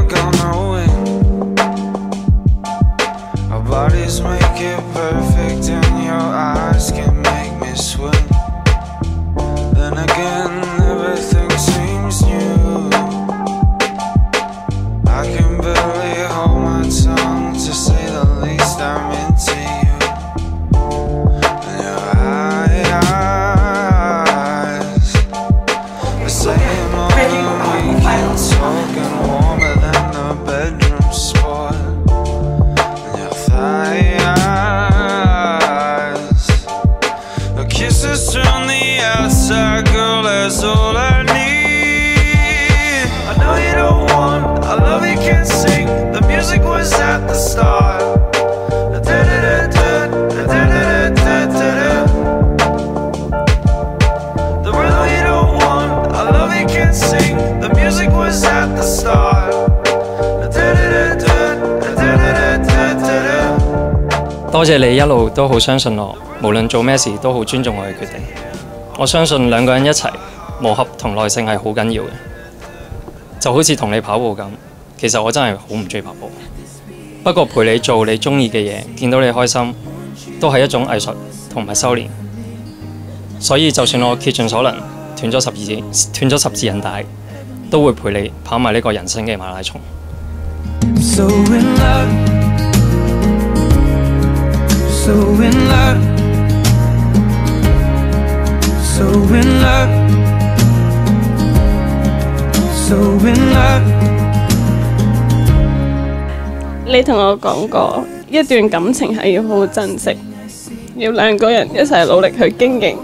like on the wing. Our bodies make it perfect and your eyes can make me swim. Then again, everything seems new. I can barely hold my tongue, to say the least. I'm into you. And your eyes are saying more than we can talk, and warmer than the bedroom sport. And your thighs, the kisses from the outside, girl, that's all I need. I know you don't want, I love you can't sing. The music was at the start. The rhythm you don't want, I love you can't sing. The music was at the start. 多謝你一路都好相信我，無論做咩事都好尊重我嘅決定。我相信兩個人一齊磨合同耐性係好緊要嘅，就好似同你跑步咁。其實我真係好唔中意跑步，不過陪你做你中意嘅嘢，見到你開心，都係一種藝術同埋修練。所以就算我竭盡所能斷咗十字韌帶，都會陪你跑埋呢個人生嘅馬拉松。 So in love, so in love, so in love, so in love。 你同我講過，一段感情係要好好珍惜，要兩個人一齊努力去經營。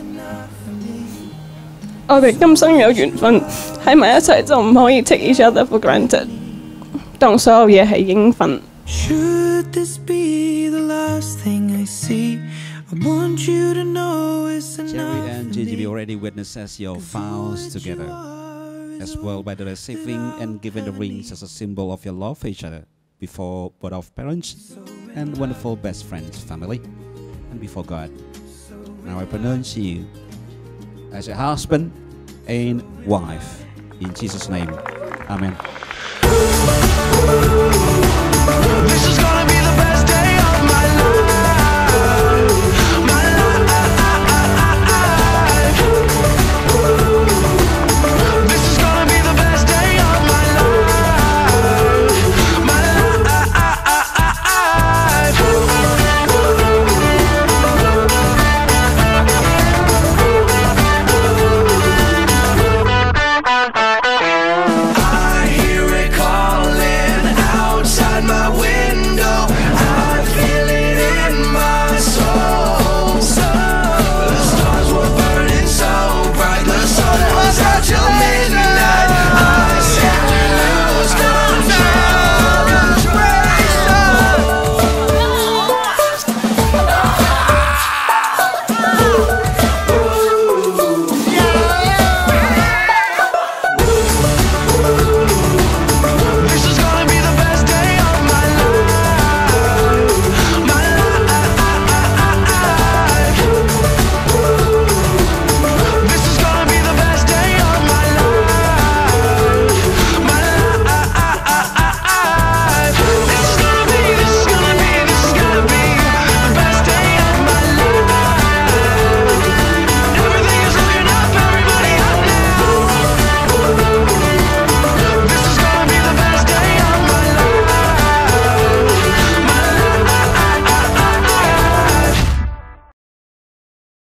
我哋今生有緣分喺埋一齊，就唔可以 take each other for granted， 當所有嘢係應份。 Should this be the last thing I see? I want you to know it's enough. Jerry and JGB already witnessed as your vows together, as well by the receiving and giving the rings as a symbol of your love for each other before both of parents and wonderful best friends, family, and before God. Now I pronounce you as a husband and wife in Jesus' name. Amen. This is gonna be the best day of my life.